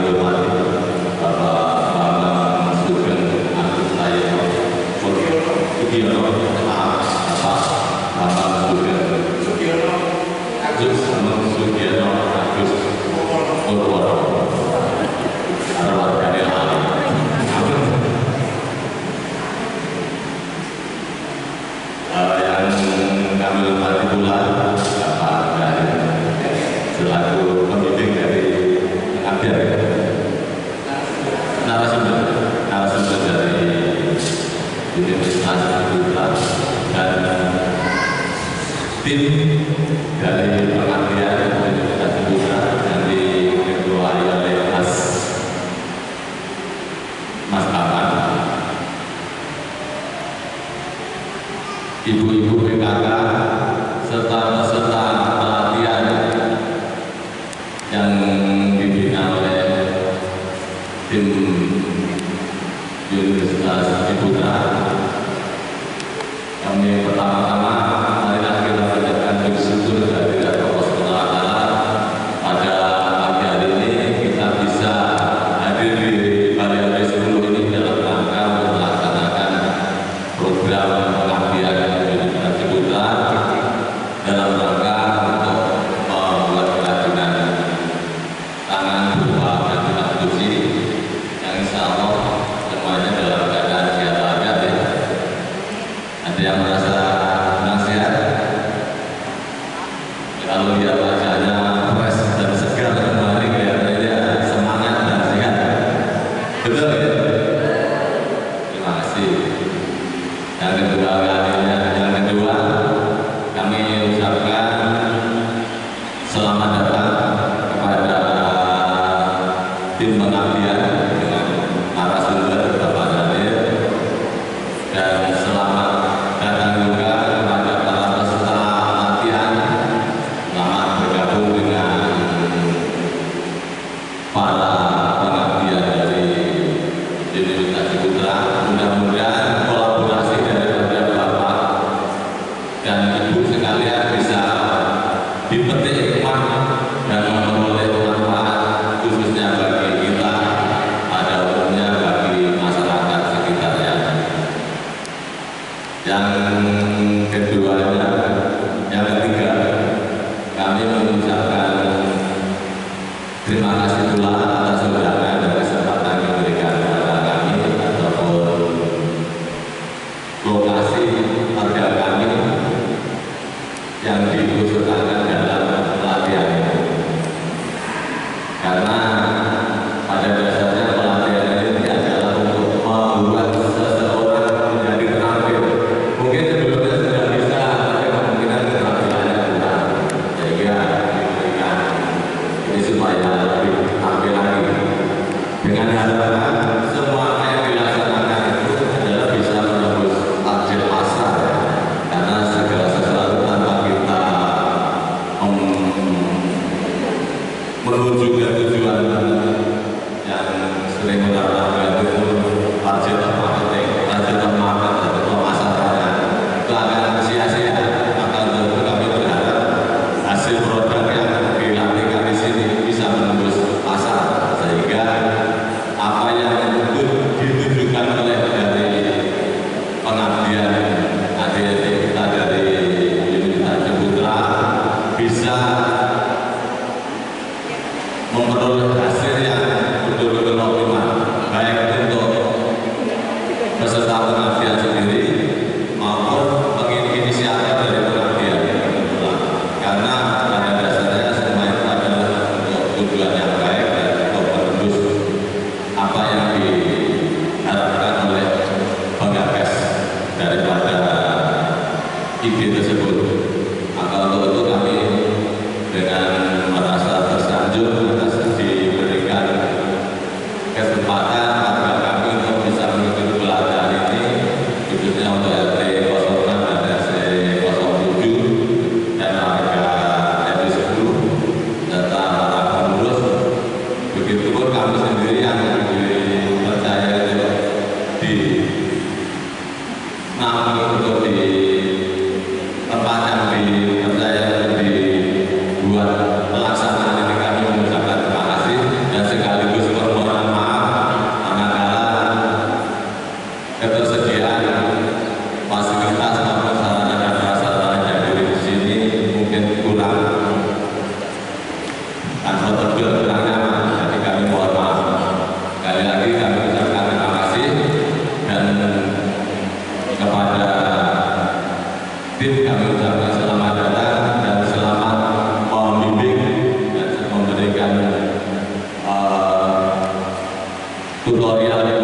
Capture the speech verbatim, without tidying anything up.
hormati Bapak Bambang Sugeng Agus Sayono Sugiono, maaf Bapak Bambang Sugeng Sugiono Agus Sugiono Agus Purwono arwah dari alam. Yang kami hormati pula Bapak dan selaku pembimbing dari Abdiar, narasumber narasumber dari Universitas Putra dan tim dari pengabdian Universitas Putra yang diketuai oleh Mas Mas Aman, ibu-ibu P K K serta peserta pelatihan yang dibina oleh tim Universitas Putra. Kami pertama-tama marilah kita panjatkan bersyukur kehadirat Allah Subhanahu wa Ta'ala pada pagi hari ini kita bisa hadir di Balai R W sepuluh ini dalam rangka untuk melaksanakan program pengabdian Universitas Putra dalam rangka untuk membuat kerajinan tangan berupa kerajinan besi yang insya Allah semuanya dalam keadaan sehat walafiat ya. Ada yang merasa senang sehat? Kalau lihat wajahnya fresh dan segar kembali kelihatannya semangat dan sehat. Betul ya? Terima kasih. Yang kedua kalinya, yang kedua kami ucapkan selamat datang kepada tim pengabdian dengan narasumber Bapak Daniel, dan selamat datang juga kepada para peserta latihan. Selamat bergabung dengan para pengabdian dari Universitas Putra. Mudah-mudahan kolaborasi daripada Bapak dan Ibu sekalian bisa dipetik hikmah dan memperoleh manfaat khususnya bagi kita, pada umumnya bagi masyarakat sekitarnya. Yang keduanya, yang ketiga, kami mengucapkan terima kasih pula atas undangan dan kesempatan yang diberikan kepada kami ataupun lokasi warga kami yang diikutsertakan dalam pelatihan ini. Karena pada dasarnya pelatihan ini adalah untuk membuat seseorang menjadi terampil. Mungkin sebelumnya sudah bisa, tapi kemungkinan keterampilannya kurang, sehingga diberikan ini supaya lebih terampil lagi. Dengan harapan semua yang dilaksanakan itu adalah bisa menembus target pasar, karena segala sesuatu tanpa kita menuju ke tujuan yang sering mendapat itu target marketing, target market atau pemasaran itu akan sia-sia. Maka tentu kami berharap hasil produk yang dilatihkan di sini bisa menembus pasar, sehingga apa yang tutorial